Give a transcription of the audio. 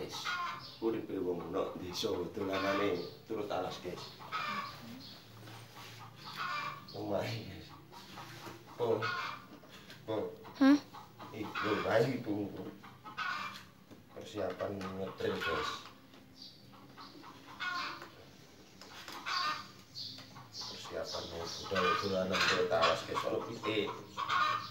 guys. Uripe wong nok desa dolanane turut alas guys. Omahe guys. Oh. Oh. Hah? Iku bayi itu. Persiapan ngetril guys. Persiapan budal dolanan turut alas guys. Ono pitik.